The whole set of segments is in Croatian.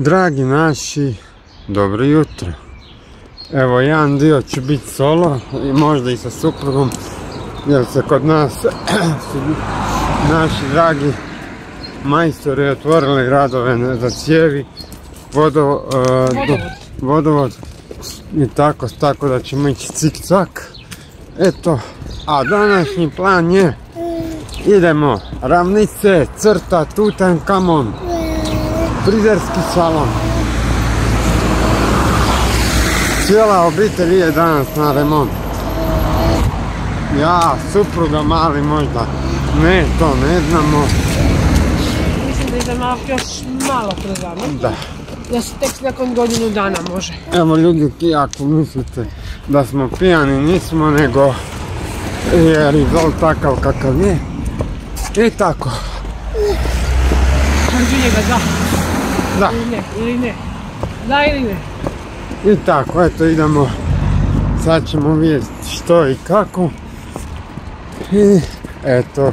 Dragi naši, dobro jutro. Evo, jedan dio će biti solo i možda i sa suprugom, jer se kod nas su naši dragi majstori otvorili radove za cijevi, vodovod i tako da ćemo ići cik-cak. Eto, a današnji plan je idemo Ravnice, Crta, Tutankamon, frizerski salon. Cijela obitelj je danas na remont. Ja, supruga, mali možda. Ne, to ne znamo. Mislim da idemo još malo kroz remont. Da. Da se tek nakon godinu dana može. Evo ljudi, ako mislite da smo pijani, nismo, nego je rizol takav kakav je. I tako. Kažu njega da. Da. Ili ne. Da ili ne. I tako, eto idemo. Sad ćemo vidjeti što i kako. I eto.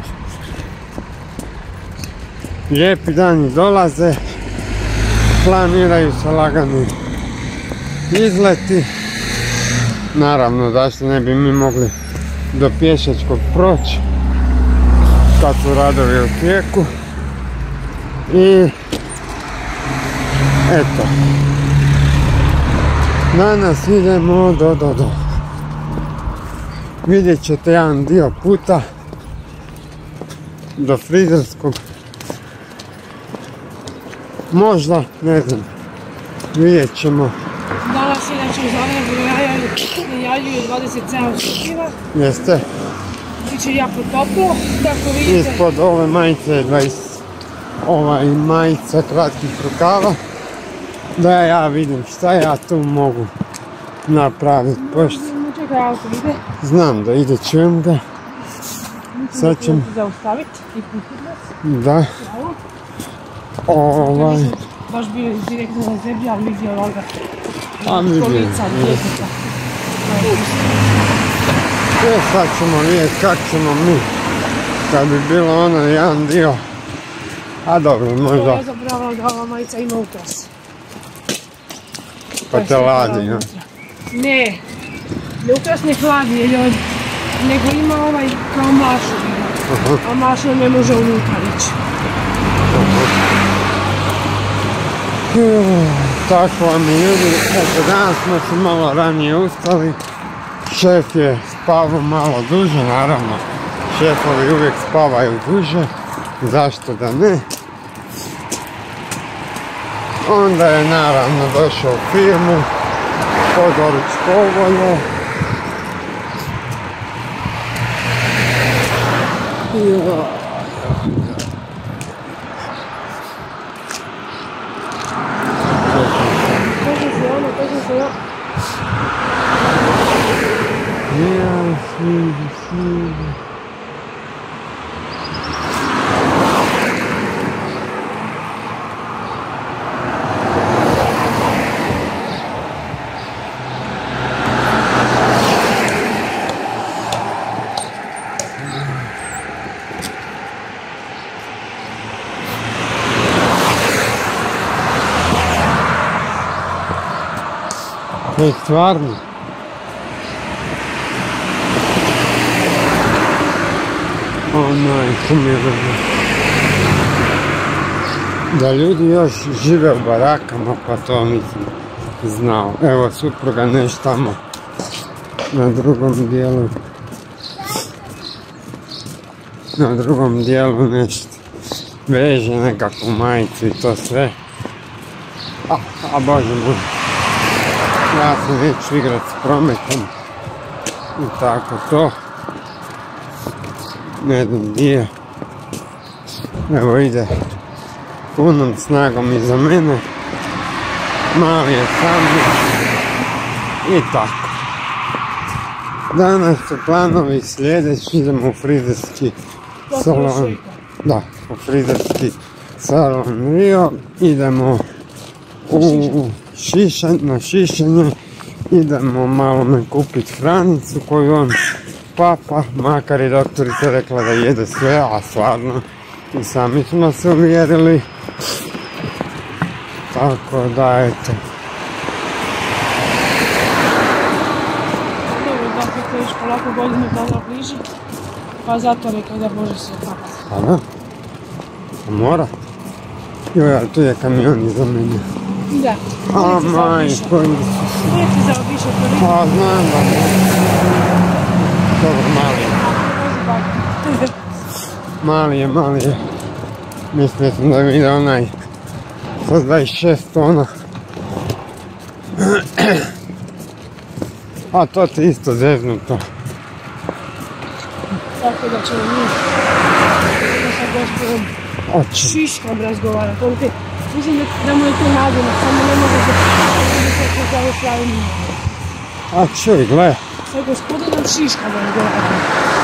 Lijepi dani dolaze. Planiraju se lagani izleti. Naravno, zašto ne bi mi mogli do pješačkog proći kad su radovi u tijeku. I eto, danas idemo do. Vidjet ćete jedan dio puta do frizerskog. Možda, ne znam, vidjet ćemo. Danas inače u Zagrebu najavljuju 27 stupnjeva. Jeste? Biće jako toplo, tako vidite. Ispod ove majice, majica kratkih rukava. Da ja vidim šta ja tu mogu napraviti. Čekaj, auto ide. Znam da ide, čujem ga. Sad ćemo zaustaviti i pustiti nas. Da. Baš bio direktno na zemlji, ali vidio ovoga kolica djeteta. Sad ćemo vidjeti kako ćemo mi, kad bi bilo ono jedan dio. A dobro, možda. To je zapravo da ova majica ima ukras. Pa te ladi, ja? Ne ukras ne hladi je ljod, nego ima ovaj kao mašno. A mašno ne može unutra ići. Tako vam je ljudi, eto danas smo se malo ranije ustali. Šef je spavao malo duže, naravno. Šefovi uvijek spavaju duže, zašto da ne. Onda je naravno došao u firmu, podoručkovalo. Stvarno. Da ljudi još žive u barakama, pa to nisam znao. Evo, supruga nešto tamo na drugom dijelu nešto veže nekakvu majicu i to sve. A bože moj. Ja sam neću igrat s prometom i tako to. Ne znam gdje. Evo ide punom snagom iza mene. Mali je sam i tako. Danas su planovi sljedeći, idemo u frizerski salon. Da, u frizerski salon Rio. Idemo na šišanje, idemo malo me kupiti hranicu koju on papa, makar i doktorica rekla da jede sve, a stvarno i sami smo se uvjerili. Tako da, eto. Dobro, dakle, to još polako godinu dana bliži, pa zato rekao da može se kapati. Pa da? Mora? Joj, ali tu je kamion iza mene. Da. A majko, Uvijek ti zaobišao prvi. pa znam da ne. Dobro, mali je. Mislio sam da vide onaj sa 26 tona. A to ti isto zeznuto. Tako da ćemo mi sa gospodom Šiškom razgovarati. Mislim da mu je to nadimak, samo ne može se zove pravi ime. A čuj, gle. Sa gospodinom Šiškom razgovarati.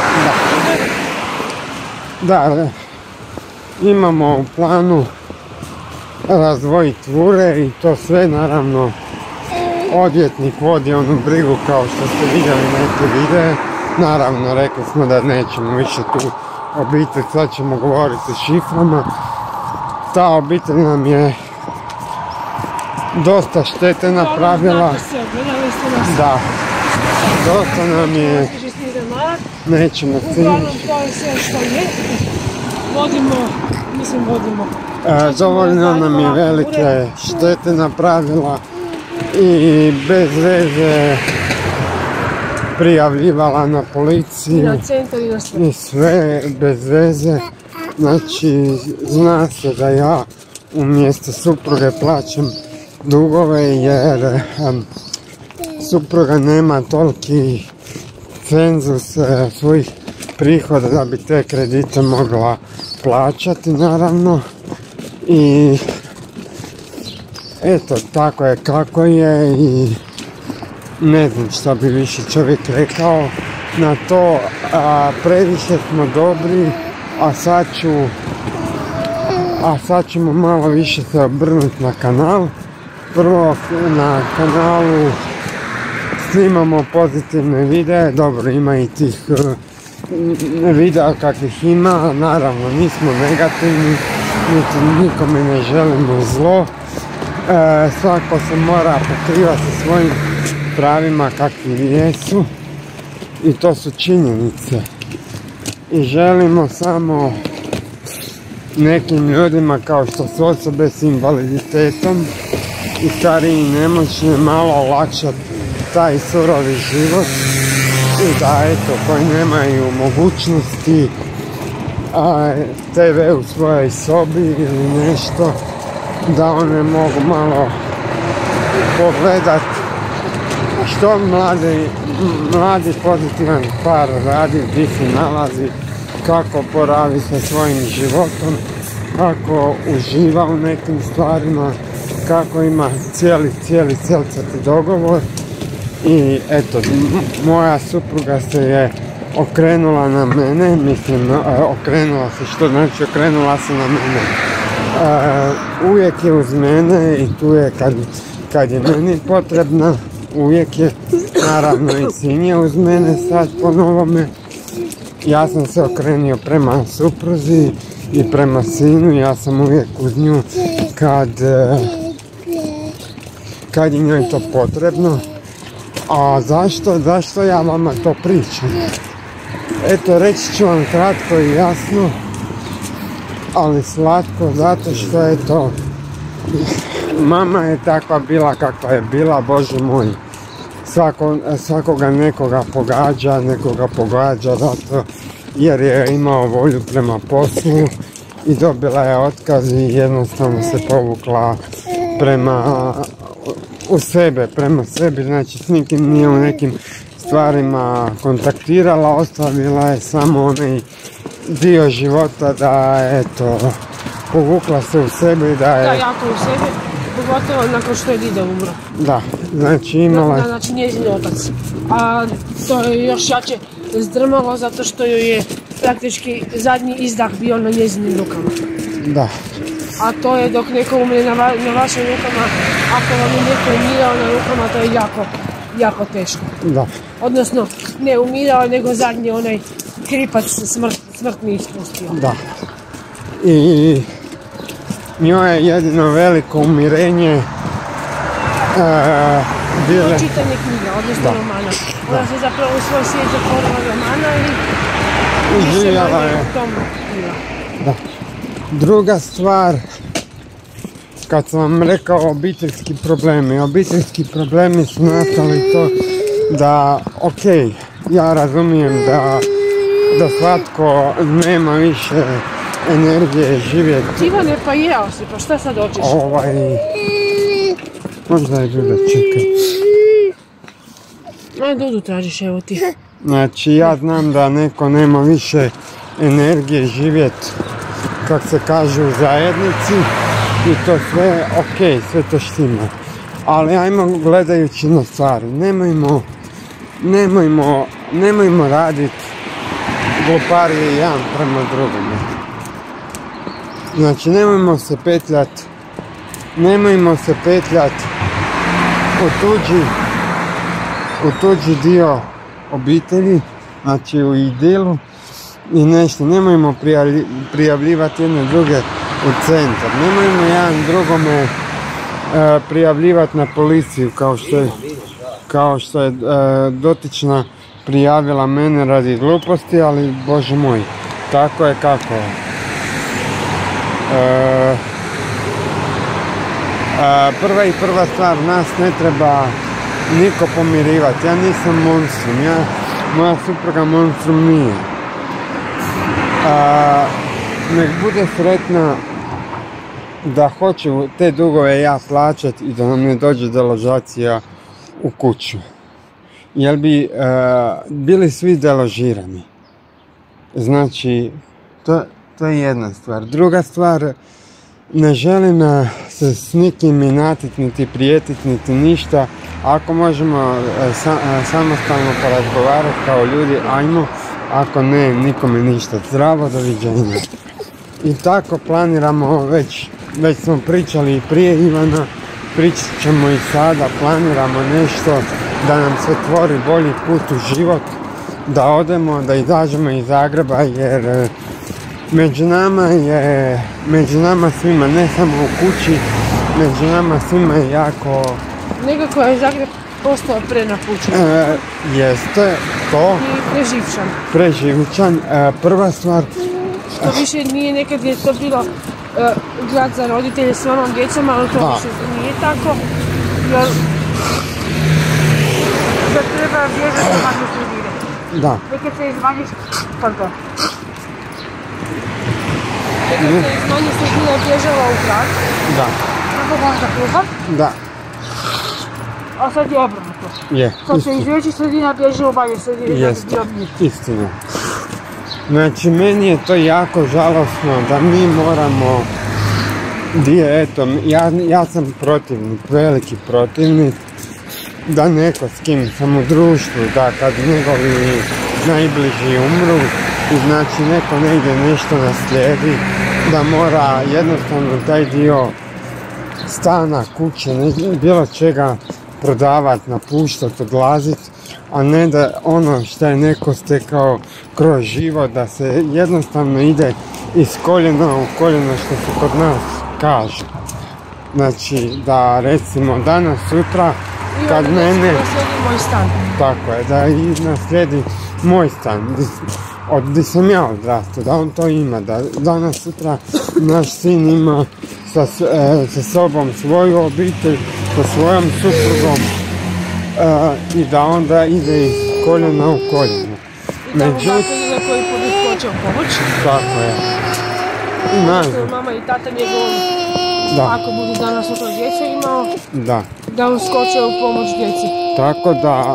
Da, imamo u planu razdvojiti vure i to sve, naravno odvjetnik vodi onu brigu kao što ste vidjeli neke videe. Naravno, rekli smo da nećemo više tu obitelj, sad ćemo govoriti šiframa. Ta obitelj nam je dosta štete napravila. Da, dosta nam je, nećemo stići. Uglavnom to je sve što je. Vodimo. Dovoljno nam je velike štete napravila i bez veze prijavljivala na policiju. Na centar i na sve. I sve bez veze. Znači, zna se da ja umjesto supruge plaćam dugove jer supruga nema toliki cenzus svojih prihoda da bi te kredite mogla plaćati, naravno. I eto, tako je kako je i ne znam šta bi više čovjek rekao na to. Previše smo dobri, a sad ćemo malo više se obrnuti na kanal. Prvo na kanalu snimamo pozitivne videe, dobro, ima i tih videa kakvih ima, naravno nismo negativni, niti nikome ne želimo zlo. Svako se mora pokrivati svojim pravima kakvi jesu i to su činjenice. I želimo samo nekim ljudima kao što su osobe s invaliditetom i stariji i nemoćni malo olakšati taj surovi život i da eto, koji nemaju mogućnosti TV u svojoj sobi ili nešto, da one mogu malo pogledat što mladi pozitivan par radi, gdje se nalazi, kako poravi sa svojim životom, kako uživa u nekim stvarima, kako ima cijeli celcati dogovor. I eto, moja supruga se je okrenula na mene, mislim, okrenula se, što znači okrenula se na mene. Uvijek je uz mene i tu je kad je meni potrebna, uvijek je, naravno i sin je uz mene sad po novome. Ja sam se okrenio prema supruzi i prema sinu, ja sam uvijek uz nju kad je njoj to potrebno. A zašto ja vama to pričam? Eto, reći ću vam kratko i jasno, ali slatko, zato što je to, mama je takva bila kakva je bila, Bože moj. Svakoga nekoga pogađa zato jer je imao volju prema poslu i dobila je otkaz i jednostavno se povukla prema sebi, znači s nikim nije u nekim stvarima kontaktirala, ostavila je samo onaj dio života da eto, povukla se u sebi da je... Da, jako u sebi, pogotovo nakon što je dida umro. Da, znači imala... Znači njezin otac. A to je još jače zdrmalo zato što joj je praktički zadnji izdah bio na njezinim rukama. Da. A to je dok neko umre na vašim rukama, ako vam je neko umirao na rukama, to je jako teško. Da. Odnosno, ne umirao, nego zadnji onaj kripac smrtni ispustio. Da. I njoj je jedino veliko umirenje bile... Čitanje knjiga, odnosno romana. Ona se zapravo u svoj svijet zatvorila romana i živjela je. U tom bila. Da. Druga stvar, kad sam vam rekao obiteljski problemi su nastali to da, ok, ja razumijem da svatko nema više energije živjeti. Ivane, pa jeo si, pa šta sad hoćeš? Možda je Duda, čekaj. Aj, Dudu tražiš, evo ti. Znači, ja znam da neko nema više energije živjeti, kak se kaže, u zajednici i to sve, ok, sve to štima. Ali ajmo gledajući na stvari, nemojmo raditi gluparije jedan prema drugome. Znači, nemojmo se petljat u tuđi dio obitelji, znači u idilu i nešto. Nemojmo prijavljivati jedne druge u centar. Nemojmo jedan drugome prijavljivati na policiju kao što je dotična prijavila mene radi gluposti, ali bože moj, tako je kako je. Prva stvar, nas ne treba niko pomirivati. Ja nisam monstrum, moja supruga monstrum nije. Nek bude sretna da hoću te dugove ja plaćati i da nam ne dođe deložacija u kuću. Jer bi bili svi deložirani. Znači, to je jedna stvar. Druga stvar, ne želim se s nikim inatiti, niti prijetiti, niti ništa. Ako možemo samostalno porazgovarati kao ljudi, ajmo. Ako ne, nikome ništa. Zdravo, doviđenja. I tako planiramo, već smo pričali i prije Ivana, pričat ćemo i sada, planiramo nešto da nam se tvori bolji put u život, da odemo, da izađemo iz Zagreba, jer među nama svima, ne samo u kući, među nama svima je jako... Nekako je Zagreb postao prenapučen. Jeste, to... I preživčan. Prva stvar... Što više nije, nekad je to bilo grad za roditelje s mamom, djecom, ali to više nije tako. Jer da treba bježati od manje sredine. Da. Nekad se iz manje sredine bježala u grad. Da. Kako možda kruha? Da. A sad je obrnuto. Je, sad se iz većih sredina bježe u manje sredine. Jeste, istina. Znači, meni je to jako žalosno da mi moramo, ja sam protivnik, veliki protivnik, da neko s kim sam u društvu, da kad njegovi najbliži umru, i znači neko negdje nešto naslijedi, da mora jednostavno taj dio stana, kuće, bilo čega prodavati, napuštati, odlaziti, a ne da ono što je neko stekao kroz život, da se jednostavno ide iz koljena u koljeno, što se kod nas kaže. Znači, da recimo danas, sutra, kad mene... moj stan. Tako je, da i naslijedi moj stan, gdje sam ja odrastao, da on to ima, da danas, sutra naš sin ima sa sobom svoju obitelj, sa svojom suprugom, i da onda ide iz koljena u koljeno. I da mu tako ide koji podskoče u pomoć. Tako je. Što je mama i tata njegovom, ako budu danas sutra djecu imao, da uskoče u pomoć djeci. Tako da...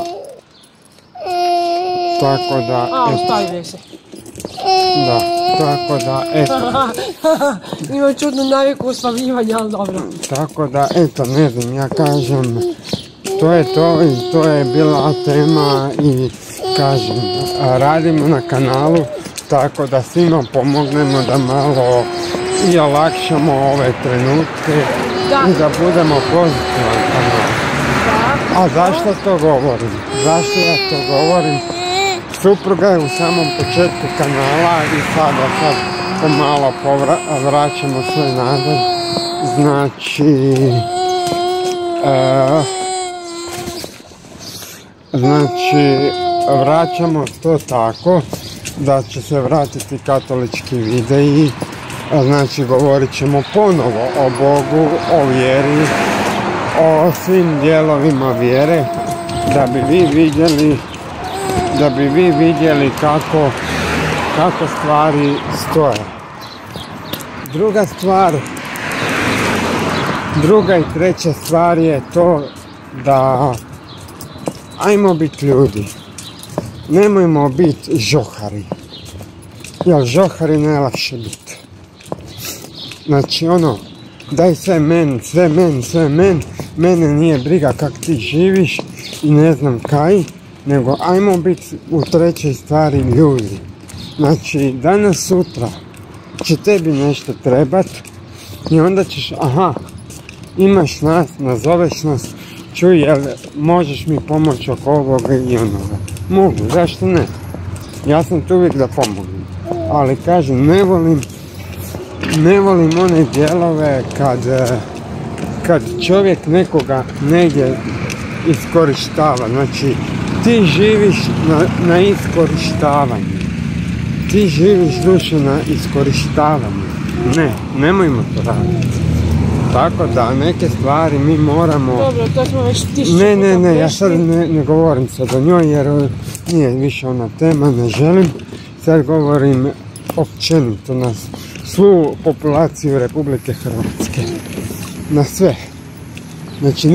ostavljaju se. Da, tako da, eto. Imam čudnu naviku uslavljivanja, ali dobro. Tako da, eto, ne znam, ja kažem, to je to i to je bila tema i kažem, radimo na kanalu, tako da svima pomognemo da malo i olakšamo ove trenutke i da budemo pozitivan kanal. A zašto to govorim? Zašto ja to govorim? Supruga je u samom početku kanala i sad pomalo vraćamo sve nazad. znači vraćamo to tako da će se vratiti katolički videi, znači govorit ćemo ponovo o Bogu, o vjeri, o svim dijelovima vjere, da bi vi vidjeli kako stvari stoje. Druga i treća stvar je to da ajmo biti ljudi, nemojmo biti žohari, jer žohari najlakše biti. Znači daj sve men, mene nije briga kak ti živiš i ne znam kaj, nego ajmo biti u trećoj stvari ljudi. Znači danas sutra će tebi nešto trebat i onda ćeš, imaš nas, nazoveš nas, čuj, jel možeš mi pomoći oko ovoga i onoga. Mogu, zašto ne? Ja sam tu uvijek da pomognem. Ali kažem, ne volim one dijelove kad čovjek nekoga negdje iskorištava. Znači, ti živiš na iskorištavanju. Ti živiš dušu na iskorištavanju. Nemojmo to raditi. Tako da neke stvari mi moramo... Dobro, to smo već Ne, ja sad ne govorim sad o njoj jer nije više ona tema, ne želim. Sad govorim općenito na svu populaciju Republike Hrvatske. Na sve. Znači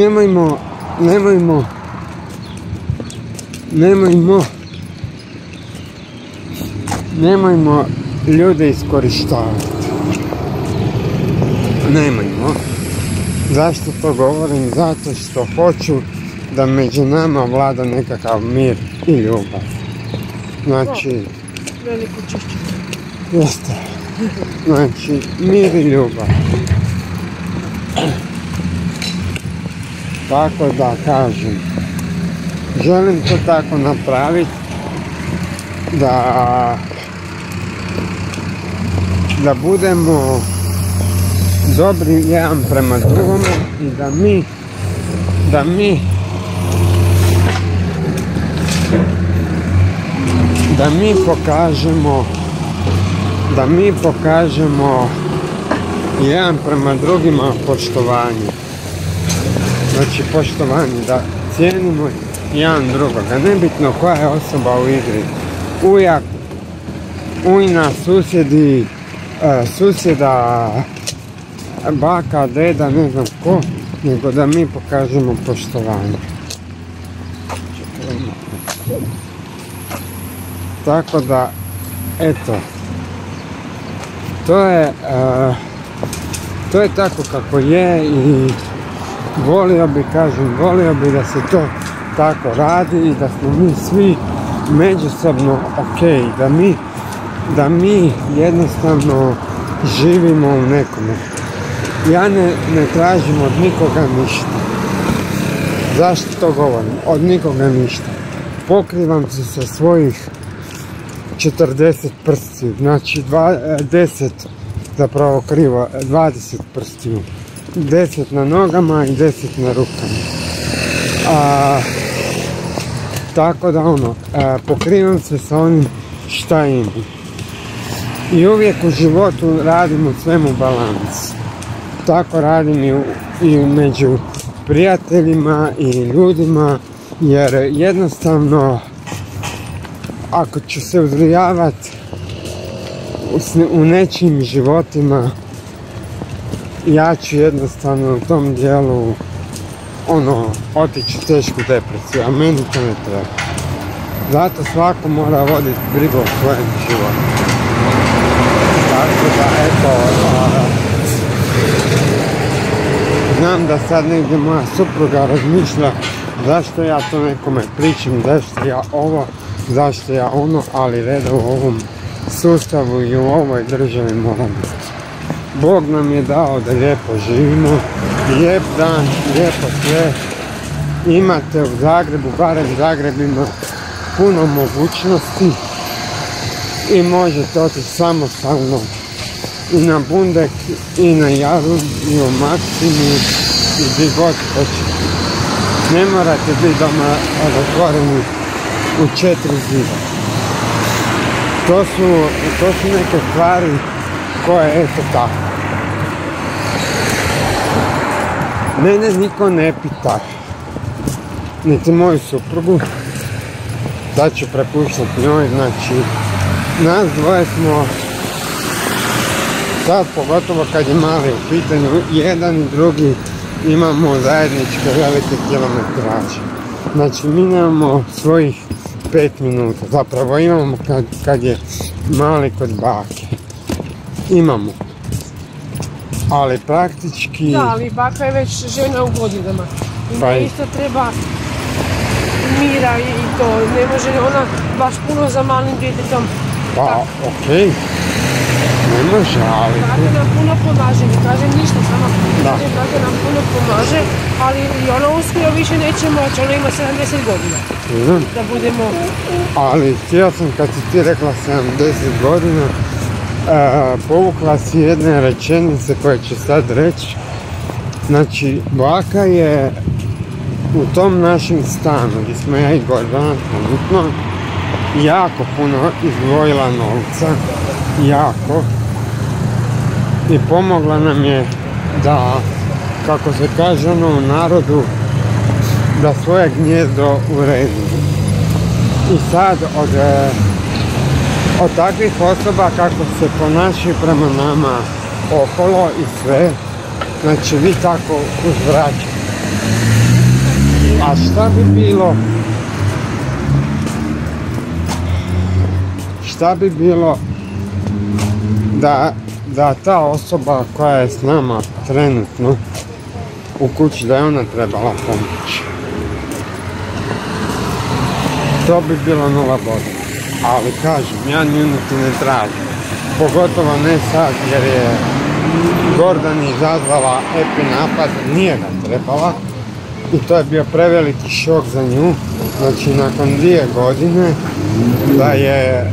nemojmo ljude iskorištavati. Nemojmo. Zašto to govorim? Zato što hoću da među nama vlada nekakav mir i ljubav. Znači... Veliko čišće. Jeste. Znači, mir i ljubav. Tako da kažem, želim to tako napraviti da budemo dobri jedan prema drugome i da mi pokažemo jedan prema drugima poštovanje. Znači poštovanje, da cijenimo jedan drugoga, nebitno koja je osoba u igri. Ujak, ujna, susjedi, susjeda, baka, deda, ne znam ko, nego da mi pokažemo poštovanje. Tako da, eto, to je tako kako je i volio bi da se to tako radi i da smo mi svi međusobno okej, da mi jednostavno živimo u nekome. Ja ne tražim od nikoga ništa. Zašto to govorim? Od nikoga ništa. Pokrivam se sa svojih 40 prstiju, znači 10, zapravo krivo, 20 prstiju. 10 na nogama i 10 na rukama. Tako da pokrivam se sa onim šta imam. I uvijek u životu radim u svemu balans. Tako radim i među prijateljima i ljudima, jer jednostavno ako ću se uzrujavati u nečijim životima, ja ću jednostavno u tom dijelu otići u tešku depresiju, a meni to ne treba. Zato svako mora voditi brigu o svojem životu. Tako da, eto, znam da sad negdje moja supruga razmišlja zašto ja to nekome pričam, zašto ja ovo, zašto ja ono, ali reda u ovom sustavu i u ovoj državi mora biti. Bog nam je dao da lijepo živimo, lijep dan, lijepo sve. Imate u Zagrebu, barem Zagreb ima puno mogućnosti i možete otići samostalno i na Bundek, i na Jaru, i u Maksimi, i gdje god hoćete. Ne morate biti doma zatvoreni u 4 zida. To su neke stvari koje, eto tako. Mene niko ne pita, niti moju suprugu, da ću prepuštati njoj, znači, nas dvoje smo, sad pogotovo kad je mali u pitanju, jedan i drugi imamo zajedničke velike kilometraže. Znači, mi nemamo svojih 5 minuta, zapravo imamo kad je mali kod bake. Imamo. Ali praktički... Da, ali baka je već žena u godinama. Pa isto treba mira i to. Ne može ona baš puno za malim djetetom. Pa, okej. Ne može, ali... Baka nam puno pomaže, ne kažem ništa, samo kažem baka nam puno pomaže, ali i ona uskoro više neće moći, ona ima 70 godina. Da budemo... Ali htio sam, kad si ti rekla 70 godina, povukla si jedne rečenice koje ću sad reći. Znači, baka je u tom našem stanu, gdje smo ja i Gordana trenutno, jako puno izdvojila novca, jako. I pomogla nam je da, kako se kaže u narodu, da svoje gnjezdo uredi. I sad od takvih osoba kako se ponašaju prema nama okolo i sve, znači vi tako uzvraćate. A šta bi bilo da ta osoba koja je s nama trenutno u kući, da je ona trebala pomoći? To bi bilo 0 bodova. Ali kažem, ja nju niti ne tražim. Pogotovo ne sad jer je Gordana izazvala epinapad, nije ga trebala. I to je bio preveliki šok za nju. Znači nakon 2 godine da je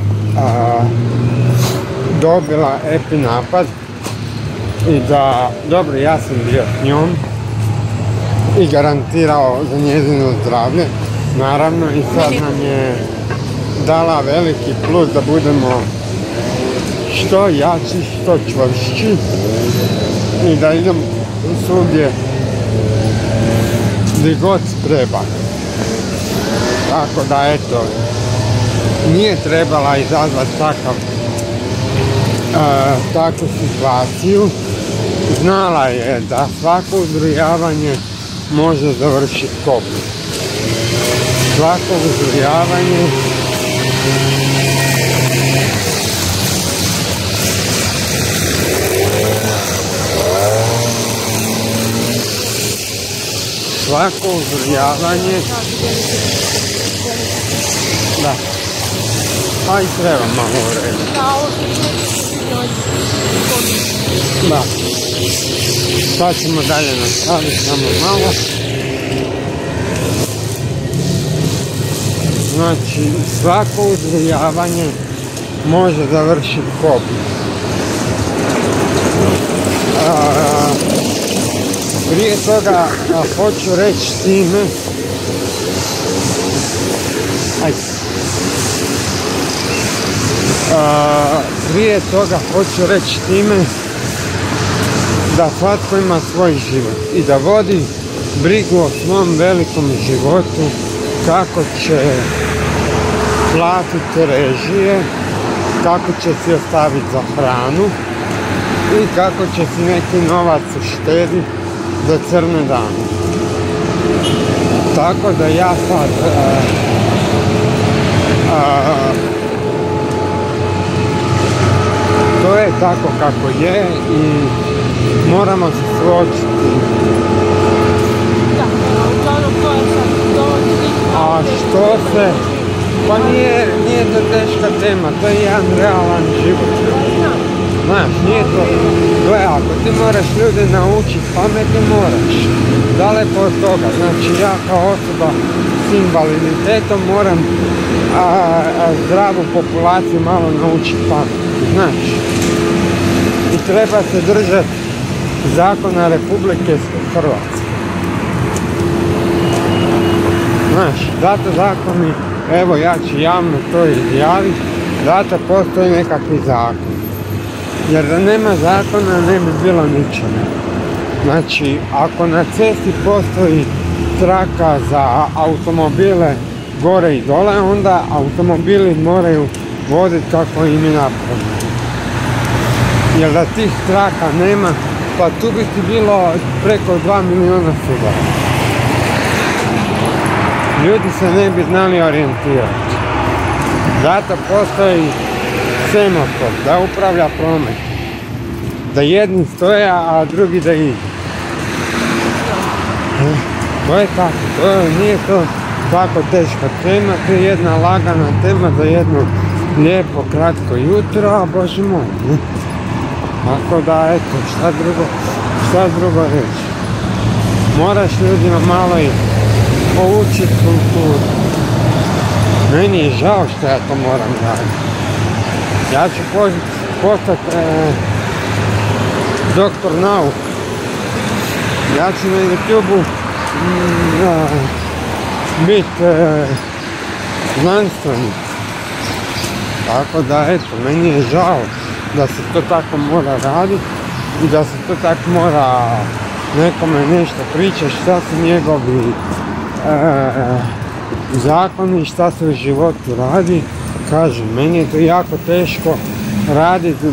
dobila epinapad i da, dobro, ja sam bio s njom i garantirao za njezino zdravlje, naravno, i sad nam je dala veliki plus da budemo što jači, što čvršći i da idem svugdje gdje god treba. Tako da, eto, nije trebala izazvati takvu situaciju. Znala je da svako uzrujavanje može završiti kopno. Svako uzrujavanje da, pa i treba malo urediti. Da. Sad ćemo dalje nastaviti, samo malo. Znači, svako uzrujavanje može završiti kopno. Prije toga hoću reći time, da svatko ima svoj život i da vodi brigu o svom velikom životu, kako će platiti režije, kako će si ostaviti za hranu i kako će si neki novac uštediti za crne dane. Tako da ja sad to je tako kako je i moramo se suočiti. A što se... Pa nije to teška tema, to je jedan realan život. Znaš, nije to... Gle, ako ti moraš ljude naučiti pameti, moraš. Daleko od toga. Znači, ja kao osoba s invaliditetom moram zdravu populaciju malo naučiti pameti. Znaš. i treba se držati zakona Republike Hrvatske. Znaš, zato zakoni, evo ja ću javno to izjaviti, zato postoji nekakvi zakon. Jer da nema zakona ne bi bilo ničega. Znači, ako na cesti postoji traka za automobile gore i dole, onda automobili moraju voditi kako im je napravljeno. Jer da tih traka nema, pa tu bi ti bilo preko 2 miliona sudara. Ljudi se ne bi znali orijentirati. Zato postoji semafor da upravlja promet. Da jedni stoje, a drugi da idu. To je tako, nije to tako teška tema, to je jedna lagana tema za jedno lijepo, kratko jutro, a Bože moj, ne? Tako da, eto, šta drugo reći. Moraš ljudima malo i poučiti kulturu. Meni je žao što ja to moram raditi. Ja ću postati doktor nauka. Ja ću na YouTube-u biti znanstvenik. Tako da, eto, meni je žao da se to tako mora raditi i da se to tako mora nekome nešto pričati šta su njegovi zakoni, šta se u životu radi. Kažem, meni je to jako teško raditi,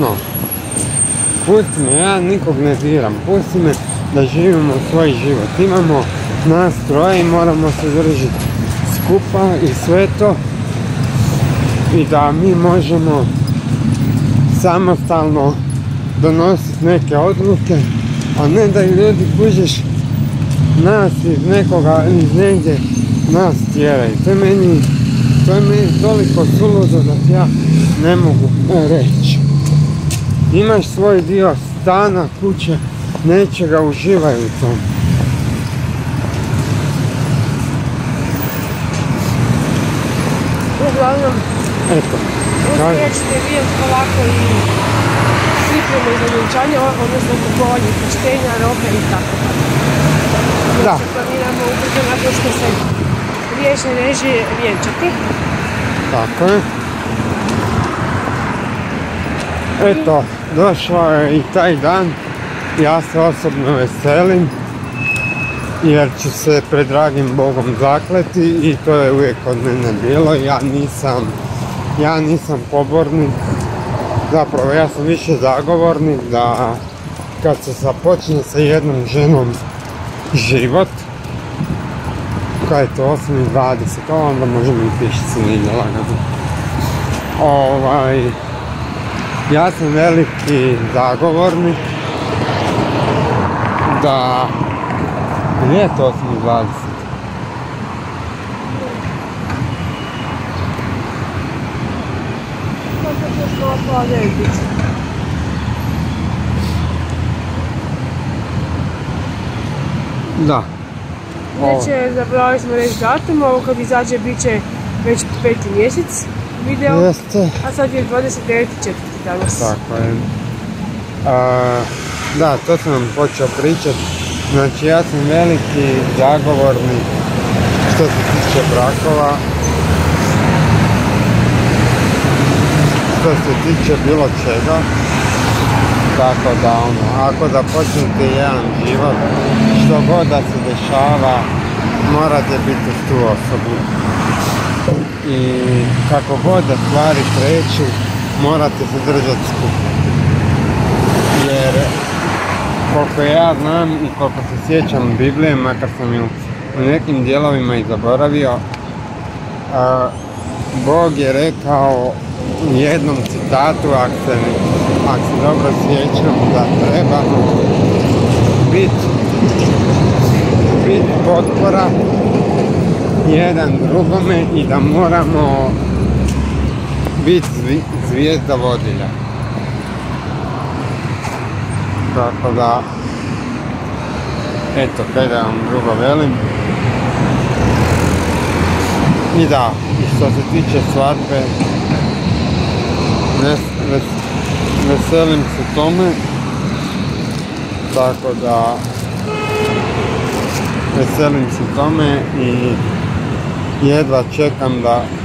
pusti me, ja nikog ne diram, pusti me da živimo svoj život. Imamo nas troje i moramo se držati skupa i sve to i da mi možemo samostalno donositi neke odluke, a ne da ljudi kužiš nas iz negdje nas tjeraju. To je meni toliko suludo da ja ne mogu reći. Imaš svoj dio stana, kuće, nečega, uživaj u tom. Uglavnom, uspješite vidjeti polako i pripremu za vjenčanje, odnosno kupovanje krštenja, robe i tako. Da. Planiramo ubrzo nakon što se riješe režije vjenčati. Tako je. Eto, došao je i taj dan. Ja se osobno veselim jer ću se pred dragim Bogom zakleti i to je uvijek od mene bilo. Ja nisam pobornik, zapravo ja sam više zagovornik da kad se započne sa jednom ženom život, kada je to 8-20, onda možemo i pišice nije lagano. Ja sam veliki zagovornik da nije to 8-20. Da. Inače, zaboravili smo reći datum, ovo kad izađe bit će već 5. mjesec video, Jeste. a sad je 29.4. danas. Tako je. Da, to sam vam počeo pričati. Znači, ja sam veliki zagovornik što se tiče brakova, što se tiče bilo čega. Tako da, ako započnete jedan život, što god da se dešava, morate biti uz tu osobu. I kako god da stvari kreću, morate se držati skupa. Jer, koliko ja znam i koliko se sjećam Biblije, makar sam ju u nekim dijelovima i zaboravio, Bog je rekao u jednom citatu, ako se dobro sjećam, da trebamo biti potpora jedan drugome i da moramo biti zvijezda vodilja. Tako da, eto, kaj da vam drugo velim. I da, i što se tiče svadbe, veselim se tome, tako da veselim se tome i jedva čekam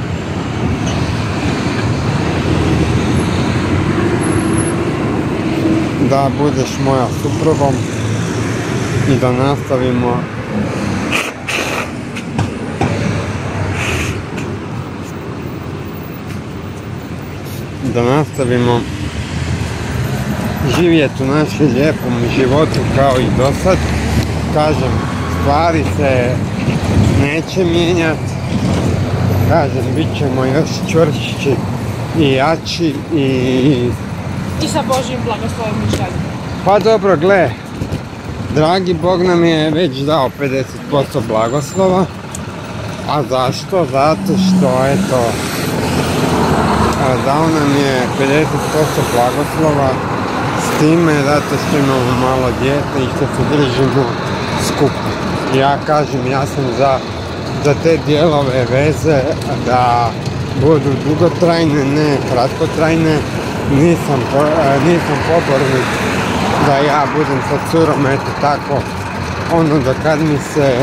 da budeš moja suprugom i da nastavimo živjeti u našem lijepom životu kao i do sad. Kažem, stvari se neće mijenjati. Kažem, bit ćemo još čvršći i jači I sa Božjim blagoslovom i željom. Pa dobro, gle, dragi Bog nam je već dao 50% blagoslova. A zašto? Zato što, eto, dao nam je 50% blagoslova s time zato što imamo malo dijete i što se držimo skupa. Ja kažem, ja sam za te dijelove veze da budu dugotrajne, ne kratkotrajne. Nisam pobornik da ja budem sa curom, eto tako, ono da kad mi se...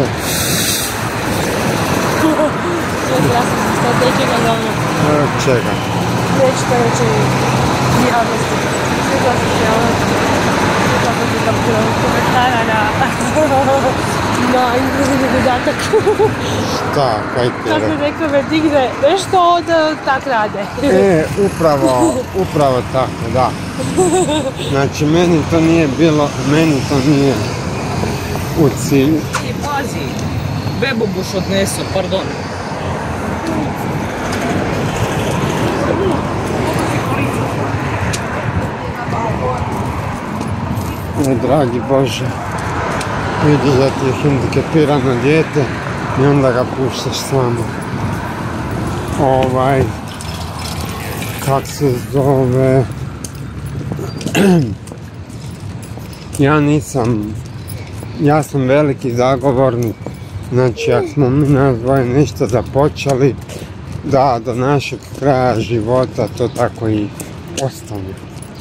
Ja sam se sad nečega za ono... Čega? Nećete reći javnosti. Svidla sam se ono... Svidla sam se kapirala komentara na inkluzivni dodatak. Šta? Kaj ti Kako neko me digne nešto, onda tak rade. Upravo tako, da. Znači, meni to nije u cilju. I pazi, bebu buš odneso, pardon. Dragi Bože, vidiš da ti je hendikepirano dijete i onda ga puštaš samo. Kak se zove... Ja sam veliki zagovornik, znači ako smo mi nas dvoje nešto započeli, da do našeg kraja života to tako i ostane.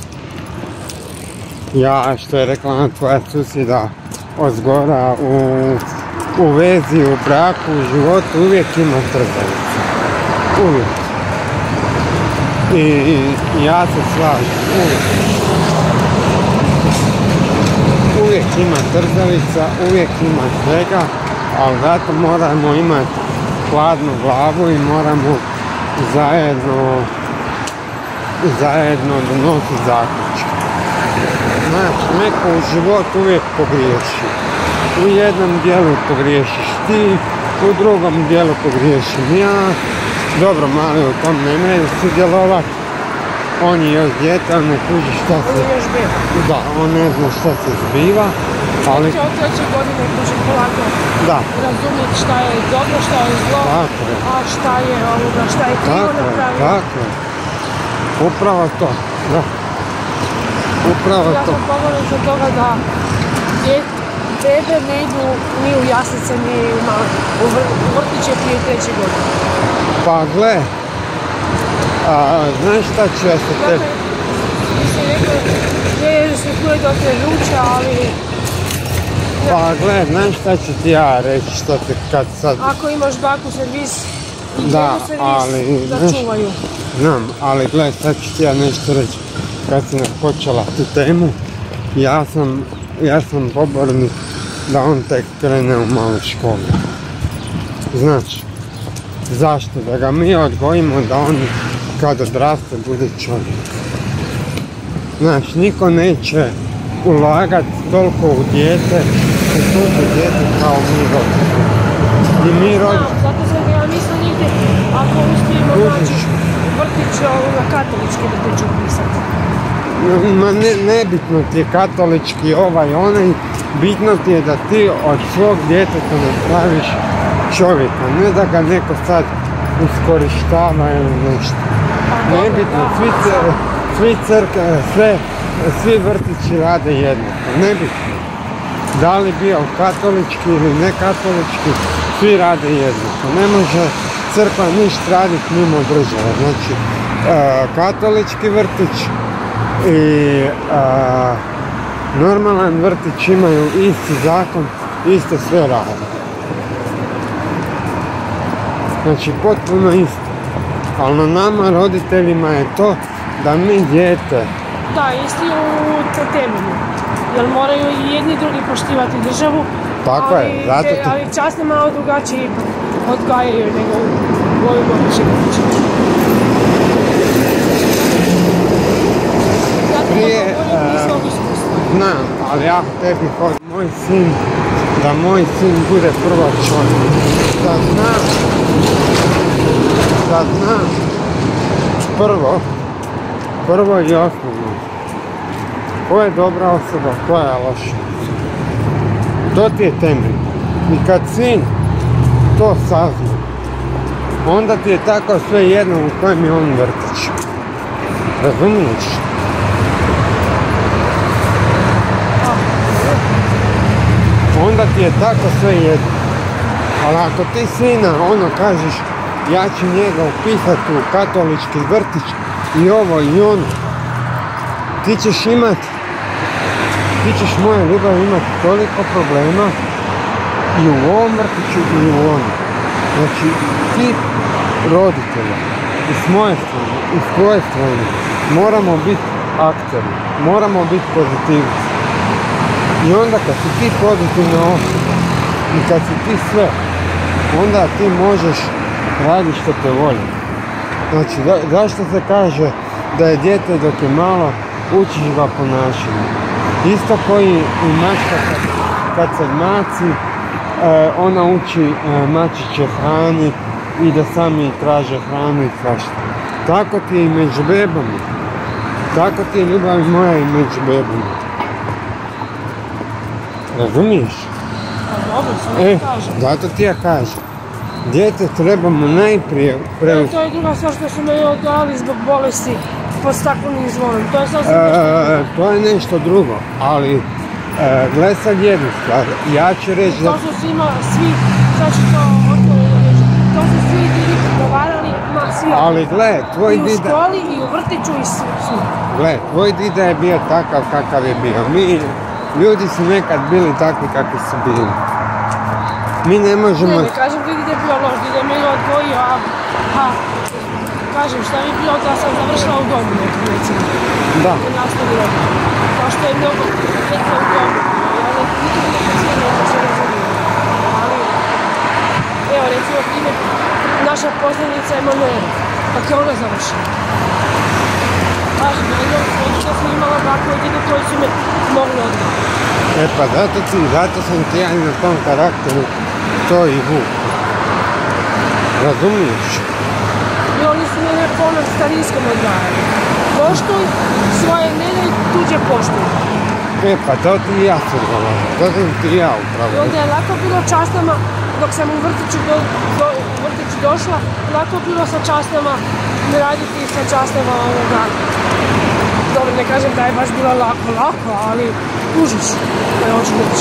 Ja, što je rekla ona tvoja susjeda, ozgora u vezi, u braku, u životu uvijek ima trzavica. Uvijek. I ja se slažem, uvijek. Uvijek ima trzavica, uvijek ima svega, ali zato moramo imati hladnu glavu i moramo zajedno donositi zaključke. Znači, neko u životu uvijek pogriješi. U jednom dijelu pogriješiš ti, u drugom dijelu pogriješim ja. Dobro, mali u tom ne može sudjelovati. On je još dijete, on ne kuži šta se... On je još beba. Da, on ne zna šta se zbiva, ali... Će od 3. godine kuži polako razumjeti šta je dobro, šta je zlo, a šta je krivo napravio. Tako je. Upravo to, da. Upravo ja to. sam pogodan za toga da bebe ne idu ni u jaslice, ni u vrtiće prije 3. godine. Pa gle, znaš šta ću ja sa tebi? Mislim, ne se kuje dok je ruča, ali... Pa gle, znaš šta ću ti ja reći, što te kad sad... Ako imaš baku servis i djedu servis, da čuvaju. Znam, ali gle, sad ću ti ja nešto reći. Kad si počela tu temu, ja sam pobornik da on tek krene u malu školu. Znači, zašto? Da ga mi odgojimo da on kad odraste bude čovjek. Znači, niko neće ulagati toliko u dijete, u tuđe dijete kao mi roditelji. Zato sam ja mislim nigdje, ako uspijemo naći vrtić, katolički vrtić upisati. Ma nebitno ti je katolički onaj, bitno ti je da ti od svog djeteta napraviš čovjeka, ne da ga neko sad iskorištava ili nešto. Nebitno, svi vrtići rade jednako, nebitno. Da li bio katolički ili ne katolički, svi rade jednako. Ne može crkva ništa raditi mimo države. Znači, katolički vrtić I normalan vrtić imaju isti zakon, iste sve rade. Znači potpuno isto. Ali na nama roditeljima je to da mi dijete... Da, isti u temelju. Jer moraju i jedni i drugi poštivati državu. Tako je, zato ti... Ali časno malo drugačije odgajaju nego u ovim običnim vrtićima. Prije, znam, ali ako tebi hoće moj sin, da moj sin bude prva čovjek, da znam prvo i osnovno, ko je dobra osoba, ko je loša. To ti je temelj. I kad sin to sazna, onda ti je tako sve jedno u kojem je on vrtić. Razumiješ? Onda ti je tako sve jedno. Ali ako ti sina kažeš ja ću njega upisati u katolički vrtić i ovo i ono, ti ćeš moja ljubav imati toliko problema i u ovom vrtiću i u onom. Znači ti roditelja i s moje strane i s tvoje strane moramo biti akteri, moramo biti pozitivci. I onda kad si ti pozitivna osoba i kad si ti sve, onda ti možeš raditi što te voli. Znači, zašto se kaže da je dijete dok je malo, učiš ga ponašanju. Isto koji i mačka kad se maci, ona uči mačiće hrani i da sami traže hranu i svašta. Tako ti je i među bebama. Tako ti je ljubav moja i među bebama. Razumiješ? Dobro, samo ti kažem. Zato ti ja kažem. Dijete trebamo najprije preuzeti. To je druga stvar što su me odgajali zbog bolesti pod staklenim zvonom. To je sasvim nešto. To je nešto drugo, ali gle sad jednu stvar. Ja ću reći da... To su svima, svi, sad ću to otvoreno reći. To su svi ljudi pregovarali, svi. Ali gle, tvoj dida... I u školi, i u vrtiću, i svi. Gle, tvoj dida je bio takav kakav je bio. Mi, ljudi su nekad bili takvi kakvi su bili. Mi ne možemo... Ne kažem da je bio loš, da je mene odgojio, kažem šta bi bilo da sam završila u domu nekom, recimo. Da. U nastavi robu. Kao što je mnogo djece u domu. Ja nikad ne cijelo da se razumije. Ali, evo recimo primjer, naša poznanica Emanuela, kako je ona završila. Kažem, ja sam imala bako i djede koji su me mogli odgajati. E pa zato sam ti ja na tom karakteru to i vuk. Razumiješ? I oni su mene ponos starijskom odgajali. Poštuj svoje, ne daj tuđe poštuj. E pa to ti i ja sam govorio, to sam ti i ja upravo. I onda je lako bilo častama, dok sam u vrtiću došla, lako bilo sa častama, ne raditi sa častama ovoga. Dobro, ne kažem da je baš bilo lako, ali kužiš da je hoću reći.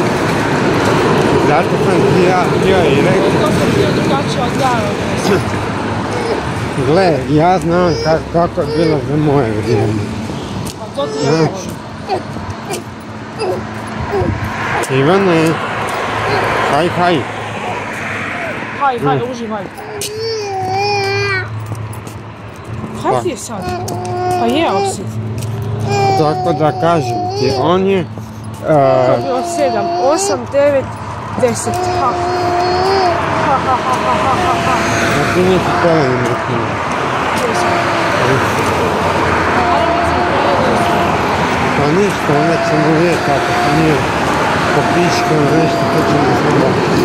Zato sam ti ja htio i rekao. To sam htio drugačije odgajao. Gle, ja znam kako je bilo za moje vrijeme. A to ti je znači. Ivane, haj. Haj, uživaj. Kaj ti je sad? Pa jeo si. Tako da kažem ti, on je... To je bilo 7, 8, 9, 10. A ti nisi peleni mrknula. Pa ništa, onda ćemo vidjeti kako se nije popiškao nešto, to ćemo se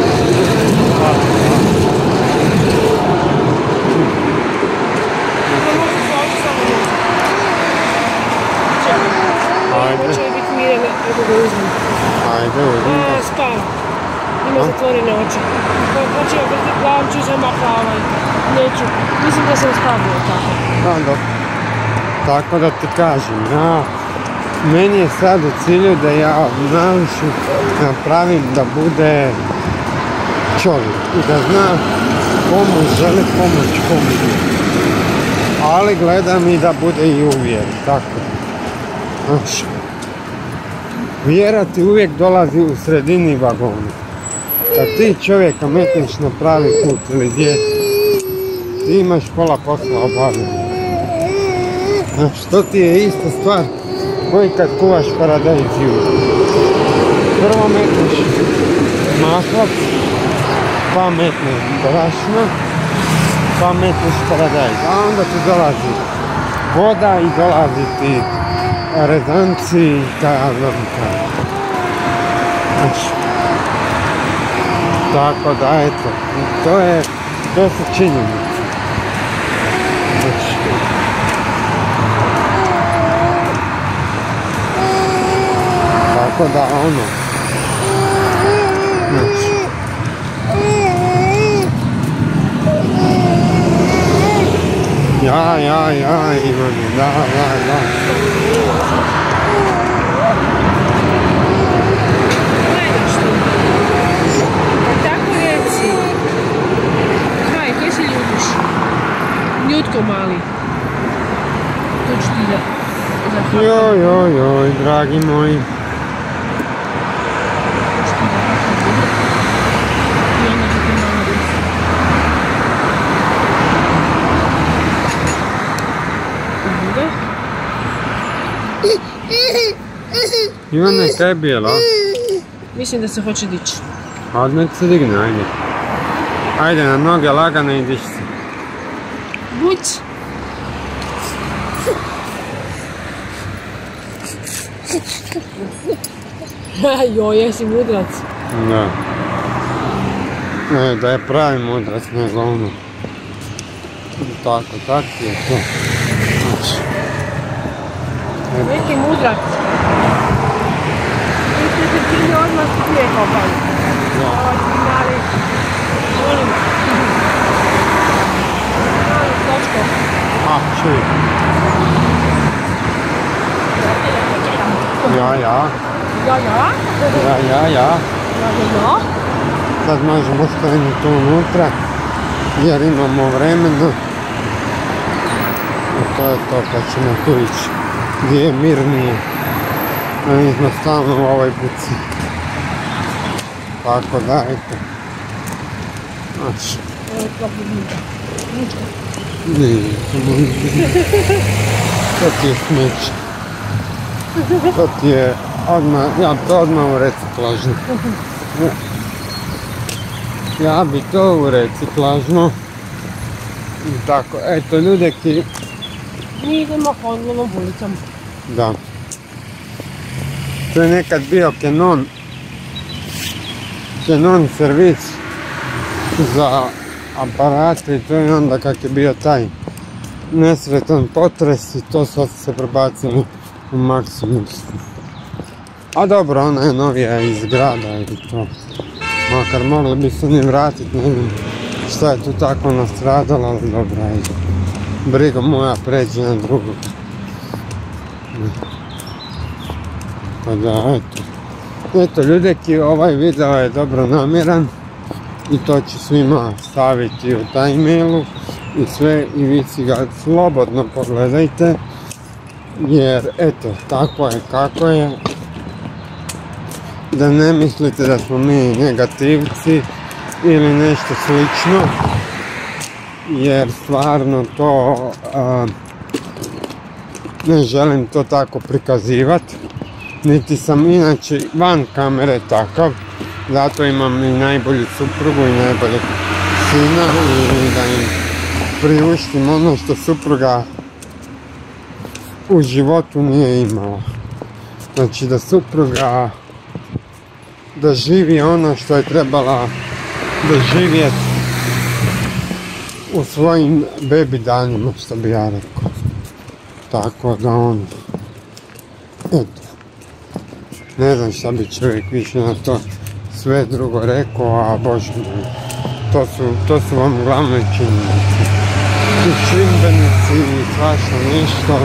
Ajde. Hoće li biti mirene, evo ga uzmem. Ajde, uzmem ga. Spava. Ima zatvorene oči. Počeo vrti glavom, ću se makla neću. Mislim da sam spavio tako. Da, dobro. Tako da ti kažem, meni je sad u cilju da ja od Nališu napravim da bude čovjek i da zna komu želi pomoć, komu. Ali gledam i da bude i uvjeren, tako. Znaš, vjera ti uvijek dolazi u sredini vagona. Kad ti čovjeka metneš na pravi put ili dijete, ti imaš pola posla obavljeno. Znaš, to ti je ista stvar koji kad kuvaš paradajz jutra. Prvo metneš maslac, pa metneš brašno, pa metneš paradajz, a onda ti dolazi voda i dolazi ti rezanci i kazavnika. Znači, tako da eto, to su činjenice. Znači, tako da ono, znači, ja, Ivane, da. Gledaš tu. Pa tako reci. Kaj, kaj se ljubiš? Ljutko mali. To ću ti da zahvalim. Joj, dragi moji. To ću ti da zahvalim. I onda ću ti malo desiti. Bude? Ivane, kaj je bilo? Mislim da se hoće dići. Nek se digne, ajde. Ajde na noge, lagano i diš se. Buć! Joj, jesi mudrac. Da. Da je pravi mudrac, nego ono. Tako ti je to. Znači. Neki mudrac. Ti mi odmah prije kopali. Ovaj signali. Molim. Mali točko. Čuj. Ja. Sad možemo skrenuti unutra jer imamo vremena. I to je to, pa ćemo tu ići gdje je mirnije. A nismo stalno u ovoj buci. Tako da, eto. Znači. To ti je smeće. To ti je odmah, ja bi to odmah u reciklažnu. Ja bi to u reciklažnu. I tako, eto ljudeki. Mi idemo Honlovom ulicom. Da. To je nekad bio Canon servis za aparate i to je onda kak je bio taj nesretan potres i to sad se prebacili u Maximus. A dobro, ona je novija iz grada i to. Makar mogli bi se ni vratit, ne znam šta je tu tako nastradalo, ali dobro, ajde. Briga moja pređe na drugog. Pa da, eto. Eto ljudeki, ovaj video je dobro namjeran i to ću svima staviti u taj mailu i sve i vi si ga slobodno pogledajte jer eto, tako je kako je. Da ne mislite da smo mi negativci ili nešto slično jer stvarno to ne želim to tako prikazivati. Niti sam inače van kamere takav, zato imam i najbolju suprugu i najboljeg sina i da im priuštim ono što supruga u životu nije imala. Znači da supruga doživi ono što je trebala doživjeti u svojim bebi danima, što bi ja rekao. Tako da on, eto. Ne znam šta bi čovjek više na to sve drugo rekao, a bože moj, to su vam glavne činjenice. I čimbenici i svašta nešto.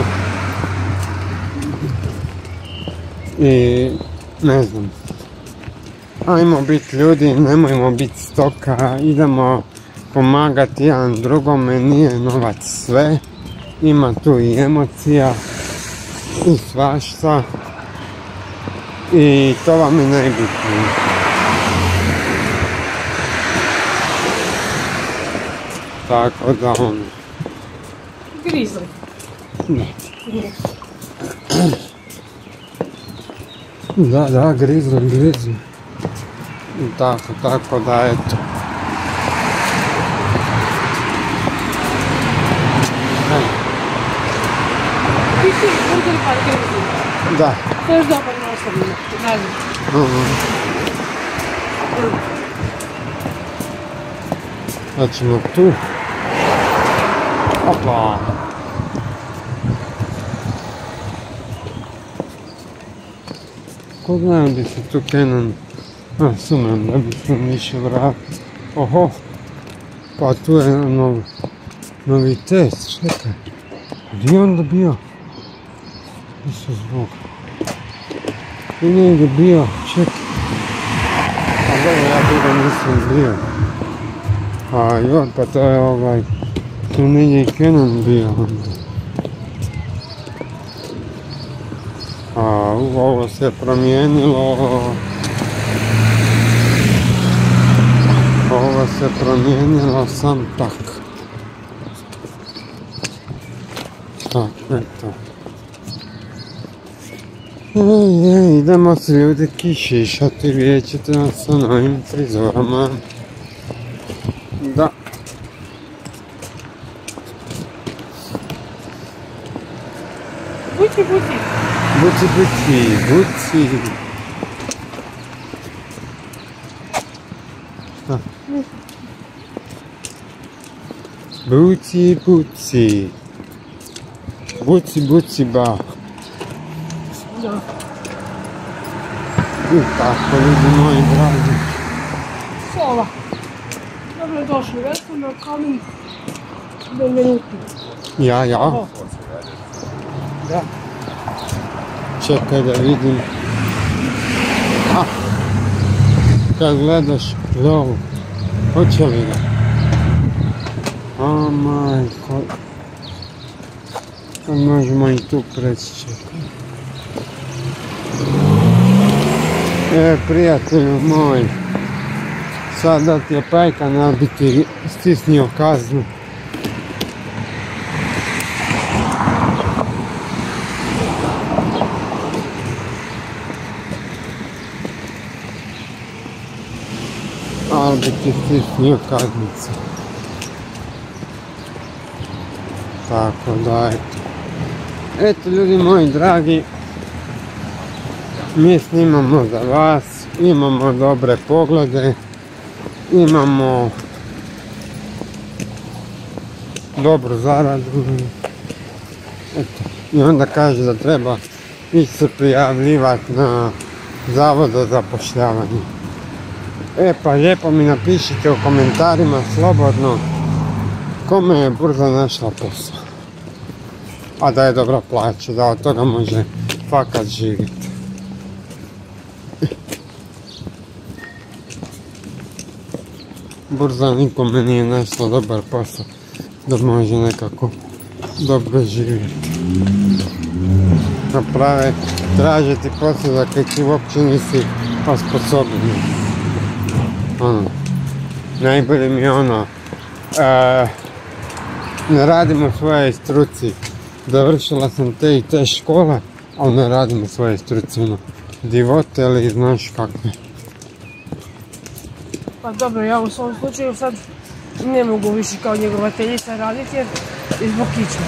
I ne znam. Ajmo biti ljudi, nemojmo biti stoka, idemo pomagati jedan drugome, nije novac sve. Ima tu i emocija i svašta. I to vam je najbitnije. Tako da ono. Grizli. Da, grizli. I tako da eto. Ti si uzeli par grizli. Da. To je još dobar nastavljeno. Sad ćemo tu. Opa. Ko znam bi se tu Canon, sumnjam da bi se više vratio. Oho, pa tu je novitet, čekaj. Gdje je onda bio? Isus Bog. Tu negdje bio, čekaj. A dobro, ja tu nisam bio. A joj, pa to je tu negdje i Canon bio onda. Ovo se promijenilo. Ovo se promijenilo sam tak. Tako, eto. Idemo se ljudi kišišati, vidjet ćete nas sa novim frizurama. Da. Buci. Buci ba. Da. I tako ljudi moji dragi. Sola. Dobro došli, welcome coming. Benvenuti. Ja. Da. Čekaj da vidim. Kad gledaš lovu, hoće li ga? A majko. Sad možemo i tu preći, čekaj. Prijatelju moj, sad da ti je Pajka ne bi ti stisnio kaznu. Ali bi ti stisnio kaznicu. Tako da eto. Eto ljudi moji dragi, mi snimamo za vas, imamo dobre poglede, imamo dobru zaradu. Eto. I onda kaže da treba ići se prijavljivati na Zavod za zapošljavanje. Pa lijepo mi napišite u komentarima slobodno kome je burza našla posao. A da je dobra plaća, da od toga može fakat živjeti. Burza nikome nije našla dobar posao da može nekako dobro živjeti. Naprave, traže ti posao za kaj ti uopće nisi osposobljen. Najbolje mi je ne radim u svojoj struci. Završila sam te i te škole, ali ne radim u svojoj struci. Divote ili znaš kakve. Pa dobro, ja u svom slučaju sad ne mogu više kao njegovateljica raditi jer je zbog kičme.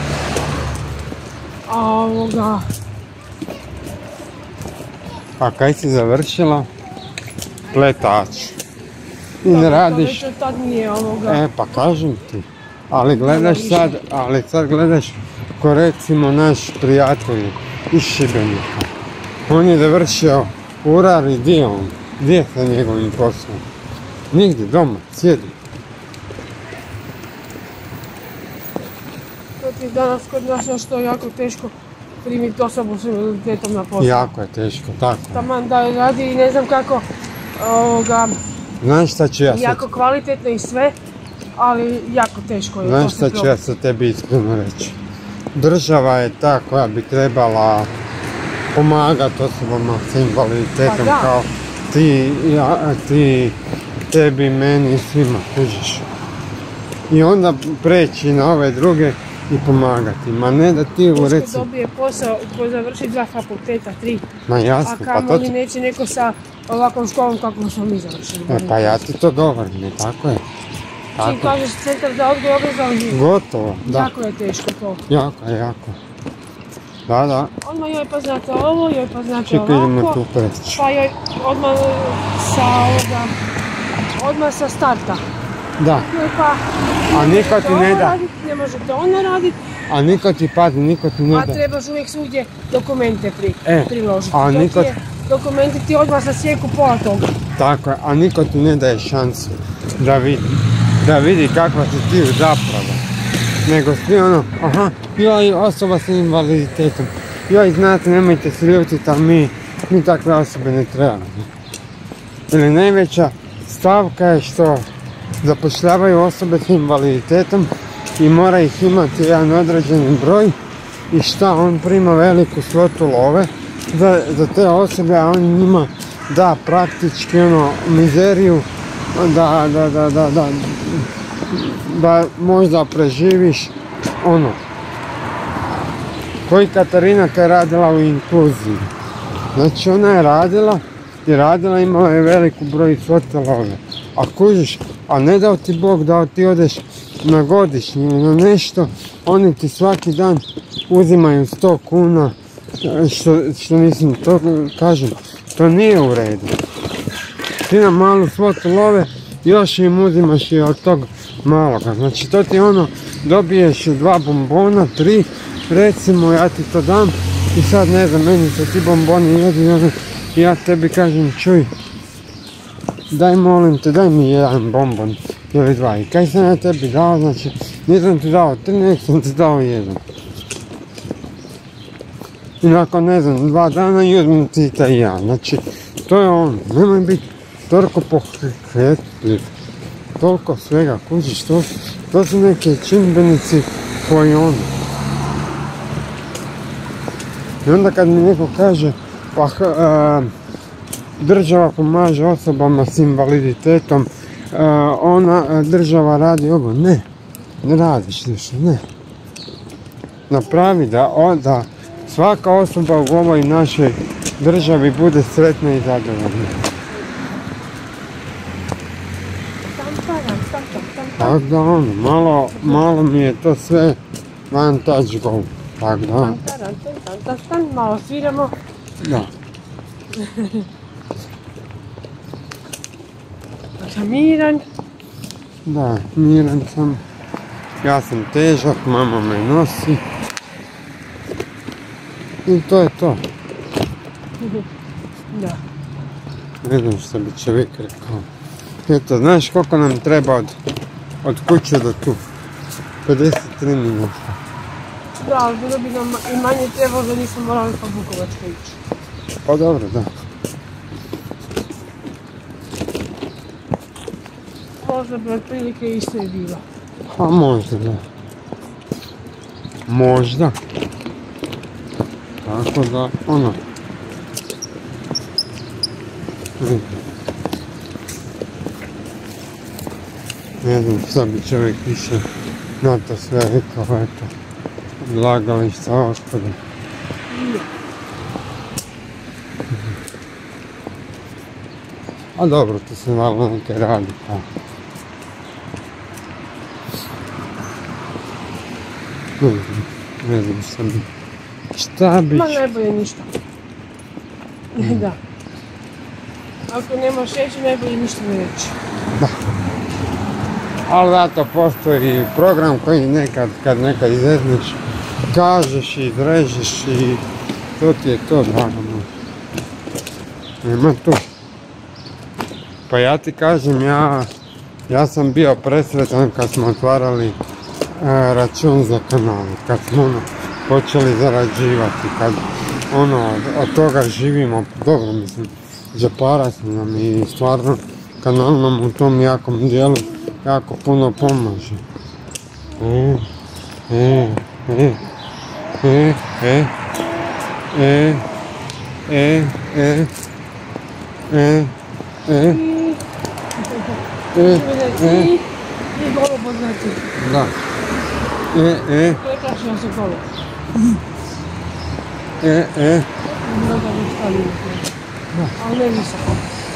A kaj si završila? Pletač. I ne radiš... Tad nije pa kažem ti. Ali sad gledaš ko recimo naš prijatelj iz Šibenika. On je završio urar i gdje on? Gdje sa njegovim poslom? Nigdje, doma, sjedi. To ti danas kod nas nešto jako teško primiti osobu s invaliditetom na posao. Jako je teško, tako. Taman da radi i ne znam kako, znaš šta ću ja sad... jako kvalitetno i sve, ali jako teško je. Znaš šta ću ja sad tebi iskreno reći? država je ta koja bi trebala pomagati osobama s invaliditetom, Pa da. kao ti, tebi, meni i svima, kužiš. I onda preći na ove druge i pomagati, ma ne da ti u Teško reci... dobije posao ko završi 2 fakulteta, 3. Ma A jasno, pa to kamoli ti... neće neko sa ovakvom školom kako smo mi završili. Pa ja ti to govorim, ne, tako je. Ti Tako. kažeš centar za odgoj i obrazovanje. Gotovo, da. Jako je teško to. Jako. Da. Odmah joj pa znate ovo, joj pa znate Čekaj, idemo ovako. tu preći. Pa joj odmah sa starta. Da, Joj pa a niko ti ne da. Ne možete ono raditi, A niko ti pazi, niko ti ne a da. trebaš uvijek svugdje dokumente priložiti. a Dok niko- je dokumenti ti odmah sasjeku pola toga. Tako je, a niko ti ne daje šansu da vidi kakva si ti zapravo. Nego svi ono, aha, joj, osoba sa invaliditetom. Joj, znate, nemojte se ljutiti, ali mi takve osobe ne trebamo. Ili najveća stavka je što zapošljavaju osobe s invaliditetom i mora ih imati jedan određeni broj i šta on prima veliku svotu love za te osobe, a on njima da praktički ono mizeriju da možda preživiš ono. Koji Katarina kad je radila u inkluziji. Znači ona je radila, imala je veliku broj svote love. A kužiš, a ne dao ti Bog da ti odeš na godišnji ili na nešto, oni ti svaki dan uzimaju 100 kuna, što mislim, to kažem, to nije u redu. Ti na malu svotu love, još im uzimaš i od tog maloga. Znači to ti ono, dobiješ 2 bombona, 3, recimo ja ti to dam i sad ne znam, meni se ti bomboni jedu i ja tebi kažem, čuj, daj molim te, daj mi jedan bombon ili 2. I kaj sam ja tebi dao, znači nisam ti dao 3, nek sam ti dao 1. I nakon ne znam, 2 dana i uzmem ti taj ja. Znači, to je ono, nemoj biti toliko pohletljiv, toliko svega, kužiš, to su neki čimbenici koji ono. I onda kad mi neko kaže, pa država pomaže osobama s invaliditetom, država radi ovo, ne radiš više, ne. Napravi da svaka osoba u ovoj našoj državi bude sretna i zadovoljna. Tako da ono, malo mi je to sve one touch go, tako da. Malo sviramo. Da. Sam miran. Da, miran sam. Ja sam težak, mama me nosi. I to je to. Da. Ne znam što bi čovjek rekao. Eto, znaš koliko nam treba od kuće do tu? 53 minuta. Bravo, bilo bi nam i manje trebalo da nismo morali po Bukovačkoj ići. Pa dobro, da. Možda bi otprilike isto je bilo. Pa možda, da. Možda. Tako da, ono. Ne znam šta bi čovjek više na to sve rekao, eto. Odlagališta otpada. A dobro, to se malo neke radi, pa. Ne znam šta bi. Šta bi... Ma najbolje ništa. Da. Ako nemaš reći, najbolje ništa ne reći. Da. Ali zato postoji program koji nekad, kad nekad izezneš, kažeš i izrežeš i to ti je to, drago moj. Nema tu. Pa ja ti kažem, ja sam bio presretan kad smo otvarali račun za kanal, kad smo počeli zarađivati, kad od toga živimo, dobro mislim, džepara su nam i stvarno kanal nam u tom jakom dijelu jako puno pomaže. I golo poznati. Da. Prekrašno se golo. Mnogo bi stavili. Ali ne visoko.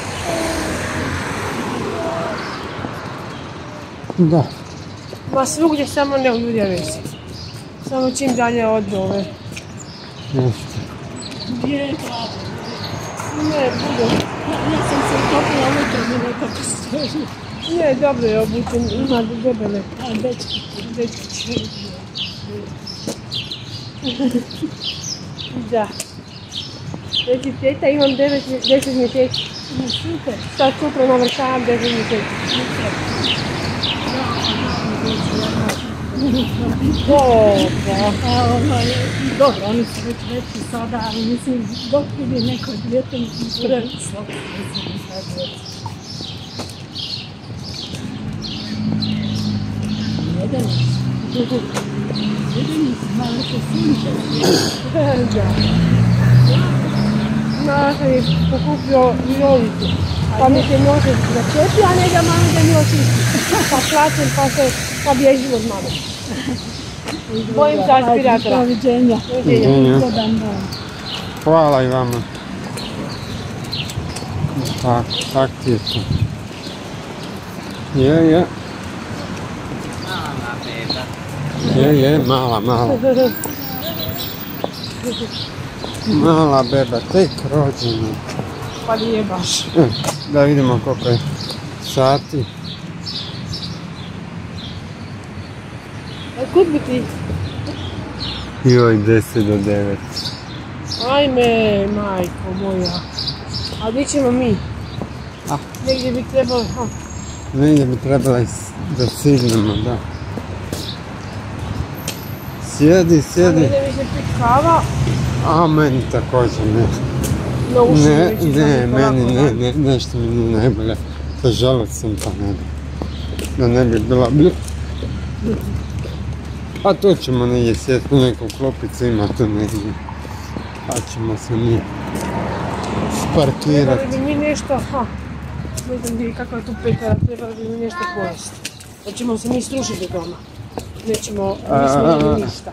Da. Ma svugdje samo ne u Ljudjevesi. Samo čim dalje od ove. Jeste. Gdje je pravo? Ne, budu. Ja sam se utopila unutra, mi nekako stoji. Ne, dobro je obučen, ima debele. A, dečki. Da. Znači, teta, imam 10 mjeseci. Super. Sad sutra navršavam 10 mjeseci. Dobro, oni su već veći sada, ali mislim, dok vidi neko djete, previslo. Jedini su malo ko sunče. Ja sam je pokupio mirovicu, pa mi se nože začepi, a ne da mami da mi očisti. Pa plaćem, pa bježim od mame. Bojim se aspiratora. Doviđenja. Dodan dan. Hvala i vama. Tak ti je to. Je. Je, mala. Mala beba, tek rođena. Pa nije baš. Da vidimo koliko je sati. Kud bi ti? Joj, 10 do 9. Ajme, majko moja. A gdje ćemo mi? Negdje bi trebalo... Negdje bi trebalo da signemo, da. Sjedi. Negdje mi se pit kava. A meni također ne. Ne, nešto mi nije najbolje. Zažalac sam pa ne bi. Da ne bi bila A to ćemo negdje sjeti, neku klopicu ima tu negdje. Pa ćemo se mi sparkirati. Trebali bi mi nešto, ne znam kako je tu pekara, trebali bi mi nešto pojesti. Hoćemo se mi strušiti doma. Nismo imali ništa.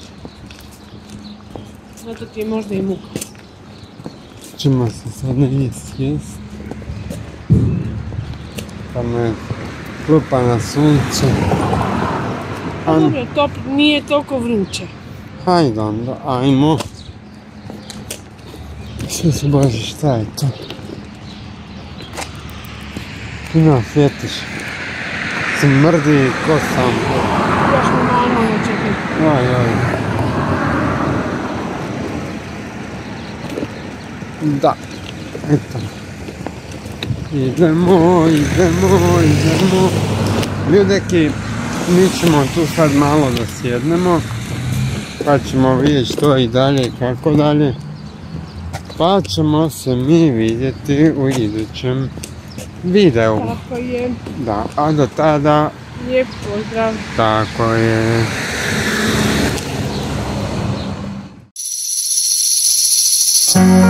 Zato ti je možda i muka. Ćemo se sad negdje sjesti. Pa me klupa na sunce. A dobro, nije toliko vruće. Hajde onda, ajmo. Sve se bože, šta je to? Ima fjetiš. Smrdi ko sam. Još mi normalno čekaj. Oj. Da, eto. Idemo. Ljudeki, mi ćemo tu sad malo da sjednemo. Pa ćemo vidjeti što i dalje i kako dalje. Pa ćemo se mi vidjeti u idućem videu. Tako je. Da, a do tada... Lijep pozdrav. Tako je.